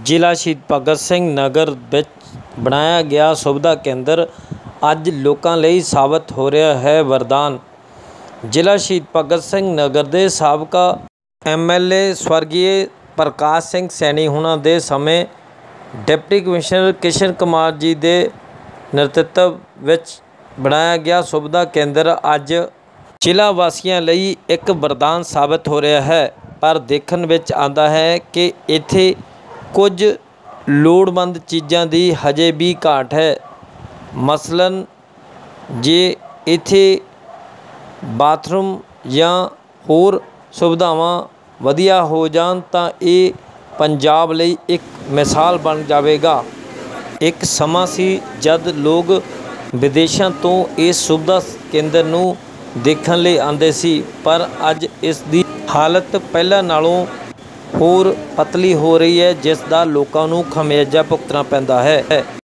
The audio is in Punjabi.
ਜ਼ਿਲ੍ਹਾ ਸ਼ਹੀਦ ਭਗਤ ਸਿੰਘ ਨਗਰ ਵਿੱਚ ਬਣਾਇਆ ਗਿਆ ਸੁਵਿਧਾ ਕੇਂਦਰ ਅੱਜ ਲੋਕਾਂ ਲਈ ਸਾਬਤ ਹੋ ਰਿਹਾ ਹੈ ਵਰਦਾਨ। ਜ਼ਿਲ੍ਹਾ ਸ਼ਹੀਦ ਭਗਤ ਸਿੰਘ ਨਗਰ ਦੇ ਸਾਬਕਾ MLA ਸਵਰਗੀ ਪ੍ਰਕਾਸ਼ ਸਿੰਘ ਸੈਣੀ ਹੁਣਾਂ ਦੇ ਸਮੇਂ ਡਿਪਟੀ ਕਮਿਸ਼ਨਰ ਕਿਸ਼ਨ ਕੁਮਾਰ ਜੀ ਦੇ ਨੇਤਰਤਵ ਵਿੱਚ ਬਣਾਇਆ ਗਿਆ ਸੁਵਿਧਾ ਕੇਂਦਰ ਅੱਜ ਜ਼ਿਲ੍ਹਾ ਵਾਸੀਆਂ ਲਈ ਇੱਕ ਵਰਦਾਨ ਸਾਬਤ ਹੋ ਰਿਹਾ ਹੈ। ਪਰ ਦੇਖਣ ਵਿੱਚ ਆਉਂਦਾ ਹੈ ਕਿ ਇੱਥੇ ਕੁਝ ਲੋੜਵੰਦ ਚੀਜ਼ਾਂ ਦੀ ਹਜੇ ਵੀ ਘਾਟ ਹੈ। ਮਸਲਨ ਜੇ ਇੱਥੇ ਬਾਥਰੂਮ ਜਾਂ ਹੋਰ ਸੁਵਿਧਾਵਾਂ ਵਧੀਆ ਹੋ ਜਾਣ ਤਾਂ ਇਹ ਪੰਜਾਬ ਲਈ ਇੱਕ ਮਿਸਾਲ ਬਣ ਜਾਵੇਗਾ। ਇੱਕ ਸਮਾਂ ਸੀ ਜਦ ਲੋਕ ਵਿਦੇਸ਼ਾਂ ਤੋਂ ਇਸ ਸੁਵਿਧਾ ਕੇਂਦਰ ਨੂੰ ਦੇਖਣ ਲਈ ਆਉਂਦੇ ਸੀ, ਪਰ ਅੱਜ ਇਸ ਦੀ ਹਾਲਤ ਪਹਿਲਾਂ ਨਾਲੋਂ ਹੋਰ ਪਤਲੀ ਹੋ ਰਹੀ ਹੈ, ਜਿਸ ਦਾ ਲੋਕਾਂ ਨੂੰ ਖਮਿਆਜ਼ਾ ਭੁਗਤਣਾ ਪੈਂਦਾ ਹੈ।